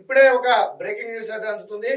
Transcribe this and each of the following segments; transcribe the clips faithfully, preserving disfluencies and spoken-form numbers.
ఇప్పుడే ఒక breaking news అయితే అందుతుంది.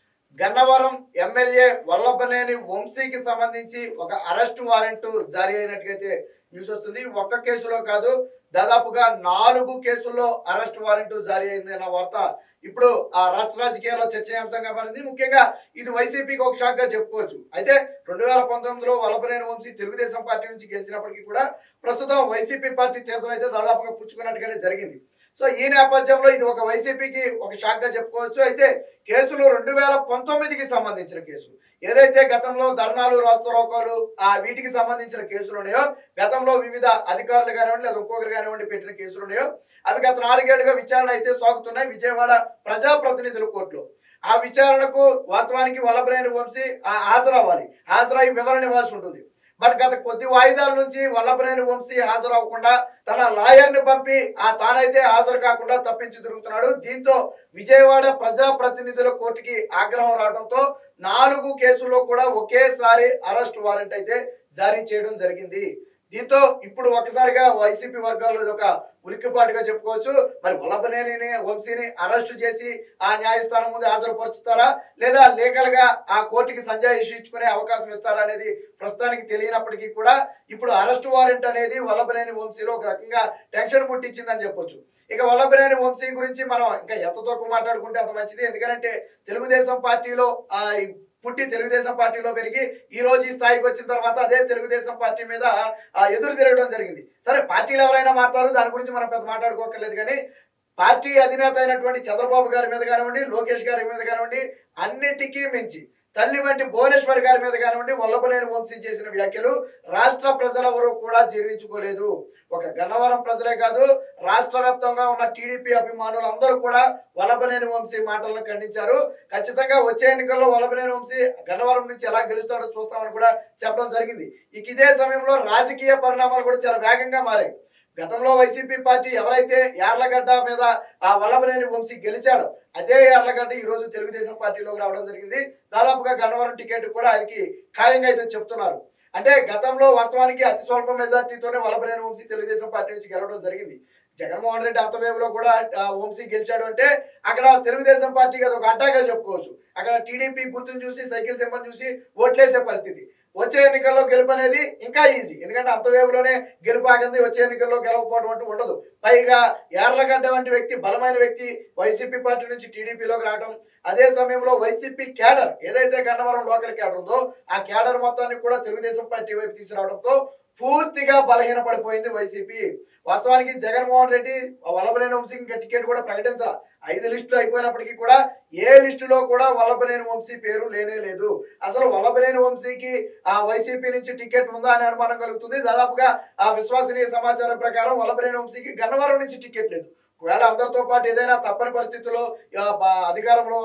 గన్నవరం ఎమ్మెల్యే వల్లభనేని వంశీకి సంబంధించి ఒక అరెస్ట్ వారెంట్ జారీ అయినట్టుగైతే న్యూస్ వస్తుంది. ఒక్క కేసులో కాదు, దాదాపుగా నాలుగు కేసుల్లో అరెస్ట్ వారెంట్ జారీ అయింది అన్న వార్త ఇప్పుడు ఆ రాష్ట్ర రాజకీయాల్లో చర్చనీయాంశంగా మారింది. ముఖ్యంగా ఇది వైసీపీకి ఒక షాక్ గా చెప్పుకోవచ్చు. అయితే రెండు వేల పంతొమ్మిదిలో వల్లభనేని వంశీ తెలుగుదేశం పార్టీ నుంచి గెలిచినప్పటికీ కూడా ప్రస్తుతం వైసీపీ పార్టీ తీర్థం అయితే దాదాపుగా పుచ్చుకున్నట్టుగానే జరిగింది. సో ఈ నేపథ్యంలో ఇది ఒక వైసీపీకి ఒక షాక్ గా చెప్పుకోవచ్చు. అయితే కేసులు రెండు వేల పంతొమ్మిదికి సంబంధించిన కేసులు ఏదైతే గతంలో ధర్నాలు రాస్తారోకోలు ఆ వీటికి సంబంధించిన కేసులు ఉన్నాయో, గతంలో వివిధ అధికారులు కానివ్వండి లేదా ఇంకొకరు కానివ్వండి పెట్టిన కేసులు ఉన్నాయో అవి గత నాలుగేళ్లుగా విచారణ అయితే సాగుతున్నాయి విజయవాడ ప్రజాప్రతినిధుల కోర్టులో. ఆ విచారణకు వాస్తవానికి వల్లభనేని వంశీ హాజరవ్వాలి, హాజరై వివరణ ఇవ్వాల్సి ఉంటుంది. బట్ గత కొద్ది వాయిదాల నుంచి వల్లభనేని వంశీ హాజరవ్వకుండా తన లాయర్ ని పంపి ఆ తానైతే హాజరు కాకుండా తప్పించి తిరుగుతున్నాడు. దీంతో విజయవాడ ప్రజాప్రతినిధుల కోర్టుకి ఆగ్రహం రావడంతో నాలుగు కేసుల్లో కూడా ఒకేసారి అరెస్ట్ వారెంట్ అయితే జారీ చేయడం జరిగింది. దీంతో ఇప్పుడు ఒకసారిగా వైసీపీ వర్గాల్లో ఒక ఉలిక్కిపాటుగా చెప్పుకోవచ్చు. మరి వల్లభనేని వంశీని అరెస్టు చేసి ఆ న్యాయస్థానం ముందు హాజరుపరుచుతారా లేదా లీగల్ గా ఆ కోర్టుకి సంజాయిషి ఇచ్చుకునే అవకాశం ఇస్తారా అనేది ప్రస్తుతానికి తెలియనప్పటికీ కూడా ఇప్పుడు అరెస్ట్ వారెంట్ అనేది వల్లభనేని వంశీలో ఒక రకంగా టెన్షన్ పుట్టించిందని చెప్పొచ్చు. ఇక వల్లభనేని వంశీ గురించి మనం ఇంకా ఎంత తక్కువ మాట్లాడుకుంటే అంత మంచిది. ఎందుకంటే తెలుగుదేశం పార్టీలో ఆ పుట్టి తెలుగుదేశం పార్టీలో పెరిగి ఈ రోజు ఈ స్థాయికి వచ్చిన తర్వాత అదే తెలుగుదేశం పార్టీ మీద ఎదురు తిరగడం జరిగింది. సరే పార్టీలు ఎవరైనా మాట్లాడు, దాని గురించి మనం పెద్ద మాట్లాడుకోకర్లేదు. కానీ పార్టీ అధినేత అయినటువంటి చంద్రబాబు గారి మీద కానివ్వండి, లోకేష్ గారి మీద కానివ్వండి, అన్నిటికీ మించి తల్లి వంటి భువనేశ్వర్ గారి మీద కానివ్వండి వల్లభనేని వంశీ చేసిన వ్యాఖ్యలు రాష్ట్ర ప్రజలెవరూ కూడా జీర్ణించుకోలేదు. ఒక గన్నవరం ప్రజలే కాదు, రాష్ట్ర వ్యాప్తంగా ఉన్న టీడీపీ అభిమానులు అందరూ కూడా వల్లభనేని వంశీ మాటలను ఖండించారు. ఖచ్చితంగా వచ్చే ఎన్నికల్లో వల్లభనేని వంశీ గన్నవరం నుంచి ఎలా గెలుస్తాడో చూస్తామని కూడా చెప్పడం జరిగింది. ఇక ఇదే సమయంలో రాజకీయ పరిణామాలు కూడా చాలా వేగంగా మారాయి. గతంలో వైసీపీ పార్టీ ఎవరైతే యార్లగడ్డ మీద ఆ వల్లభనేని వంశీ గెలిచాడో అదే యార్లగడ్డ ఈ రోజు తెలుగుదేశం పార్టీలోకి రావడం జరిగింది. దాదాపుగా గన్నవరం టికెట్ కూడా ఆయనకి ఖాయంగా అయితే చెప్తున్నారు. అంటే గతంలో వాస్తవానికి అతి స్వల్ప మెజార్టీతోనే వల్లభనేని వంశీ తెలుగుదేశం పార్టీ నుంచి గెలవడం జరిగింది. జగన్మోహన్ రెడ్డి అంతవేగులో కూడా వంశీ గెలిచాడు అంటే అక్కడ తెలుగుదేశం పార్టీకి అది ఒక అడ్డాగా చెప్పుకోవచ్చు. అక్కడ టీడీపీ గుర్తును చూసి సైకిల్ సింబల్ చూసి ఓట్లేసే పరిస్థితి. వచ్చే ఎన్నికల్లో గెలుపు అనేది ఇంకా ఈజీ, ఎందుకంటే అంత వేవులోనే గెలుపు ఆగింది. వచ్చే ఎన్నికల్లో గెలవకపోవడం అంటూ ఉండదు. పైగా యార్లగడ్డ వంటి వ్యక్తి, బలమైన వ్యక్తి వైసీపీ పార్టీ నుంచి టీడీపీలోకి రావడం, అదే సమయంలో వైసీపీ క్యాడర్ ఏదైతే గన్నవరం లోకల్ క్యాడర్ ఉందో ఆ క్యాడర్ మొత్తాన్ని కూడా తెలుగుదేశం పార్టీ వైపు తీసుకురావడంతో పూర్తిగా బలహీనపడిపోయింది వైసీపీ. వాస్తవానికి జగన్మోహన్ రెడ్డి వల్లభనేని వంశీకి టికెట్ కూడా ప్రకటించాల. ఐదు లిస్టులు అయిపోయినప్పటికీ కూడా ఏ లిస్టులో కూడా వల్లభనేని వంశీ పేరు లేనే లేదు. అసలు వల్లభనేని వంశీకి ఆ వైసీపీ నుంచి టికెట్ ఉందా అని అనుమానం కలుగుతుంది. దాదాపుగా ఆ విశ్వసనీయ సమాచారం ప్రకారం వల్లభనేని వంశీకి గన్నవరం నుంచి టికెట్ లేదు. ఒకవేళ అందరితో పాటు ఏదైనా తప్పని పరిస్థితుల్లో అధికారంలో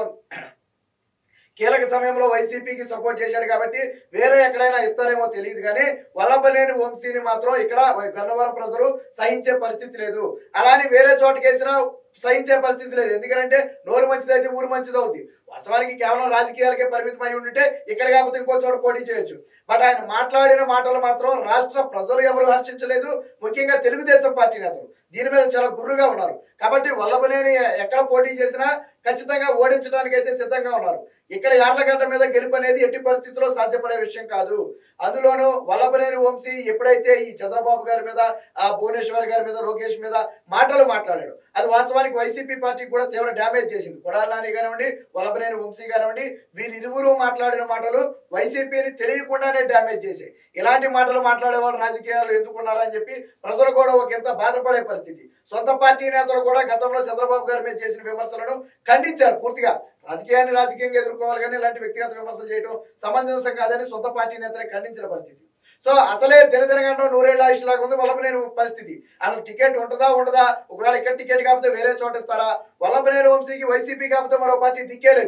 కీలక సమయంలో వైసీపీకి సపోర్ట్ చేశాడు కాబట్టి వేరే ఎక్కడైనా ఇస్తారేమో తెలియదు. కానీ వల్లభనేని వంశీని మాత్రం ఇక్కడ గన్నవరం ప్రజలు సహించే పరిస్థితి లేదు. అలానే వేరే చోటకేసినా సహించే పరిస్థితి లేదు. ఎందుకంటే నోరు మంచిదైతే ఊరు మంచిదవుద్ది. వాస్తవానికి కేవలం రాజకీయాలకే పరిమితం అయి ఉంటే ఇక్కడ కాకపోతే ఇంకో చోట పోటీ చేయొచ్చు. బట్ ఆయన మాట్లాడిన మాటలు మాత్రం రాష్ట్ర ప్రజలు ఎవరు హర్షించలేదు. ముఖ్యంగా తెలుగుదేశం పార్టీ నేతలు దీని మీద చాలా గుర్రుగా ఉన్నారు. కాబట్టి వల్లభనేని ఎక్కడ పోటీ చేసినా ఖచ్చితంగా ఓడించడానికి అయితే సిద్ధంగా ఉన్నారు. ఇక్కడ యార్లగడ్డ మీద గెలుపు అనేది ఎట్టి పరిస్థితుల్లో సాధ్యపడే విషయం కాదు. అందులోనూ వల్లభనేని వంశీ ఎప్పుడైతే ఈ చంద్రబాబు గారి మీద, ఆ భువనేశ్వర్ గారి మీద, లోకేష్ మీద మాటలు మాట్లాడాడు అది వాస్తవానికి వైసీపీ పార్టీకి కూడా తీవ్ర డ్యామేజ్ చేసింది. కొడాలి నాని కానివ్వండి, వల్లభనేని వంశీ కానివ్వండి, వీరిరువురు మాట్లాడిన మాటలు వైసీపీని తెలియకుండానే డ్యామేజ్ చేశాయి. ఇలాంటి మాటలు మాట్లాడే వాళ్ళు రాజకీయాలు ఎందుకున్నారని చెప్పి ప్రజలు కూడా ఒక ఎంత బాధపడే పరిస్థితి. సొంత పార్టీ నేతలు కూడా గతంలో చంద్రబాబు గారి మీద చేసిన విమర్శలను ఖండించారు పూర్తిగా. రాజకీయాన్ని రాజకీయంగా ఎదుర్కోవాలి కానీ ఇలాంటి వ్యక్తిగత విమర్శలు చేయడం సమంజసం కాదని సొంత పార్టీ నేతలే ఖండించిన పరిస్థితి. సో అసలే దినదినగంటో నూరేళ్ల ఆయుష్ లాగా ఉంది వల్లభనేని పరిస్థితి. అసలు టికెట్ ఉంటుందా ఉండదా, ఒకవేళ ఇక్కడ టికెట్ కాకపోతే వేరే చోట ఇస్తారా? వల్లభనేని వంశీకి వైసీపీ కాకపోతే మరో పార్టీ దిక్కే లేదు.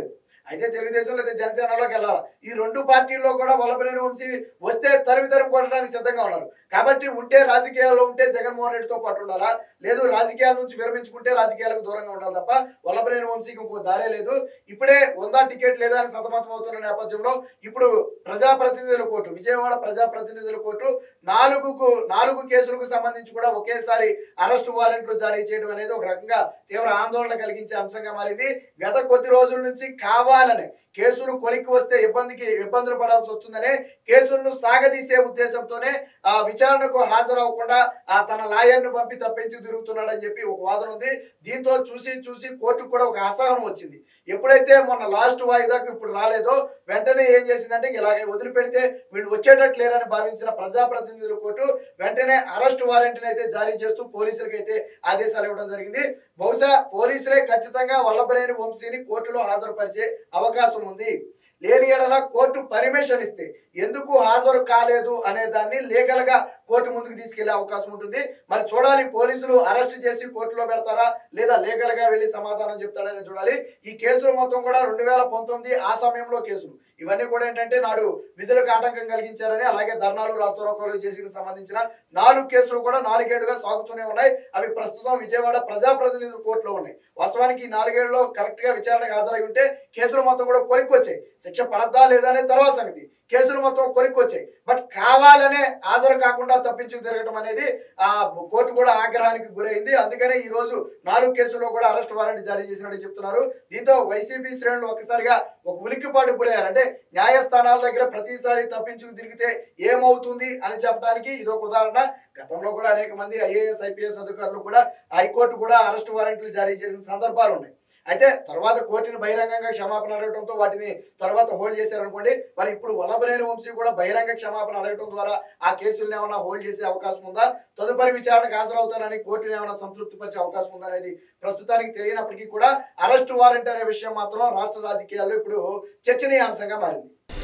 అయితే తెలుగుదేశం లేదా జనసేనలోకి వెళ్ళాలి. ఈ రెండు పార్టీల్లో కూడా వల్లభనేని వంశీ వస్తే తరిమి తరిమి కొట్టడానికి సిద్ధంగా ఉన్నారు. కాబట్టి ఉంటే రాజకీయాల్లో ఉంటే జగన్మోహన్ రెడ్డితో పాటు ఉండాలా, లేదు రాజకీయాల నుంచి విరమించుకుంటే రాజకీయాలకు దూరంగా ఉండాలి తప్ప వల్లభనేని వంశీకి ఇంకో దారే లేదు. ఇప్పుడే ఉందా టికెట్ లేదా అని సతమతం అవుతున్న నేపథ్యంలో ఇప్పుడు ప్రజాప్రతినిధుల కోర్టు, విజయవాడ ప్రజాప్రతినిధుల కోర్టు నాలుగుకు నాలుగు కేసులకు సంబంధించి కూడా ఒకేసారి అరెస్టు వారెంట్లు జారీ చేయడం అనేది ఒక రకంగా తీవ్ర ఆందోళన కలిగించే అంశంగా మారింది. గత కొద్ది రోజుల నుంచి కావాలని కేసులు కొలిక్కి వస్తే ఇబ్బందికి ఇబ్బందులు పడాల్సి వస్తుందనే కేసులను సాగదీసే ఉద్దేశంతోనే ఆ విచారణకు హాజరవ్వకుండా ఆ తన లాయర్ను పంపి తప్పించి తిరుగుతున్నాడని చెప్పి ఒక వాదన ఉంది. దీంతో చూసి చూసి కోర్టుకు కూడా ఒక అసహనం వచ్చింది. ఎప్పుడైతే మొన్న లాస్ట్ వాయిదాకు ఇప్పుడు రాలేదో వెంటనే ఏం చేసిందంటే ఇలాగే వదిలిపెడితే వీళ్ళు వచ్చేటట్టు లేరని భావించిన ప్రజాప్రతినిధుల కోర్టు వెంటనే అరెస్ట్ వారెంట్ని అయితే జారీ చేస్తూ పోలీసులకు అయితే ఆదేశాలు ఇవ్వడం జరిగింది. బహుశా పోలీసులే ఖచ్చితంగా వల్లభనేని వంశీని కోర్టులో హాజరుపరిచే అవకాశం ఉంది. లేని ఎడల కోర్టు పర్మిషన్ ఇస్తే ఎందుకు హాజరు కాలేదు అనే దాన్ని లీగల్ గా కోర్టు ముందుకు తీసుకెళ్లే అవకాశం ఉంటుంది. మరి చూడాలి, పోలీసులు అరెస్ట్ చేసి కోర్టులో పెడతారా లేదా లీగల్ గా వెళ్లి సమాధానం చెప్తాడని చూడాలి. ఈ కేసులు మొత్తం కూడా రెండు వేల పంతొమ్మిది ఆ సమయంలో కేసులు ఇవన్నీ కూడా ఏంటంటే నాడు విధులకు ఆటంకం కలిగించారని, అలాగే ధర్నాలు రాస్తారోకోలు చేసిన సంబంధించిన నాలుగు కేసులు కూడా నాలుగేళ్లుగా సాగుతూనే ఉన్నాయి. అవి ప్రస్తుతం విజయవాడ ప్రజాప్రతినిధుల కోర్టులో ఉన్నాయి. వాస్తవానికి ఈ నాలుగేళ్లలో కరెక్ట్ గా విచారణకు హాజరై ఉంటే కేసులు మొత్తం కూడా కొలిక్కి వచ్చాయి. శిక్ష పడద్దా లేదా అనేది తర్వాత సంగతి. కేసులు మొత్తం కొలిక్కి వచ్చాయి. బట్ కావాలనే హాజరు కాకుండా తప్పించుకు తిరగటం అనేది ఆ కోర్టు కూడా ఆగ్రహానికి గురైంది. అందుకనే ఈ రోజు నాలుగు కేసుల్లో కూడా అరెస్ట్ వారెంట్ జారీ చేసినట్టు చెప్తున్నారు. దీంతో వైసీపీ శ్రేణులు ఒక్కసారిగా ఒక ఉలిక్కిపాటు గురయ్యారు. అంటే న్యాయస్థానాల దగ్గర ప్రతిసారి తప్పించుకు తిరిగితే ఏమవుతుంది అని చెప్పడానికి ఇదొక ఉదాహరణ. గతంలో కూడా అనేక మంది ఐఏఎస్ ఐపీఎస్ అధికారులు కూడా హైకోర్టు కూడా అరెస్ట్ వారెంట్లు జారీ చేసిన సందర్భాలు ఉన్నాయి. అయితే తర్వాత కోర్టుని బహిరంగంగా క్షమాపణ అడగడంతో వాటిని తర్వాత హోల్డ్ చేశారనుకోండి. మరి ఇప్పుడు వల్లభనేని వంశీ కూడా బహిరంగ క్షమాపణ అడగడం ద్వారా ఆ కేసులను ఏమైనా హోల్డ్ చేసే అవకాశం ఉందా, తదుపరి విచారణకు హాజరవుతారని కోర్టుని ఏమైనా సంతృప్తి పరిచే అవకాశం ఉందా అనేది ప్రస్తుతానికి తెలియనప్పటికీ కూడా అరెస్ట్ వారెంట్ అనే విషయం మాత్రం రాష్ట్ర రాజకీయాల్లో ఇప్పుడు చర్చనీయాంశంగా మారింది.